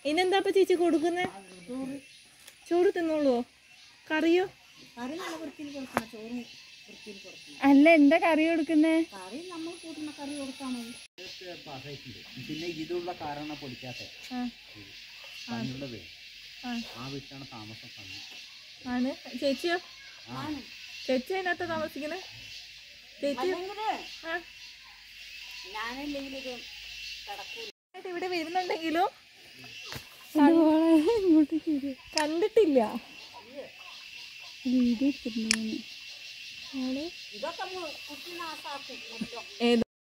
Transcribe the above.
ഇനെന്താ ചേച്ചി കൊടുക്കുന്നേ? ചോറ് തിന്നോളൂ. കറിയോ? അല്ല, എന്താ കറി കൊടുക്കുന്നേ? പിന്നെ ഇതുള്ള കാരണം പൊടിക്കാത്ത താമസം ആണ്. ചേച്ചിയോ? ചേച്ചി അതിനകത്ത് താമസിക്കുന്നേ? ചേച്ചി ഇവിടെ വരുന്നുണ്ടെങ്കിലും കണ്ടിട്ടില്ല. വീഡിയോ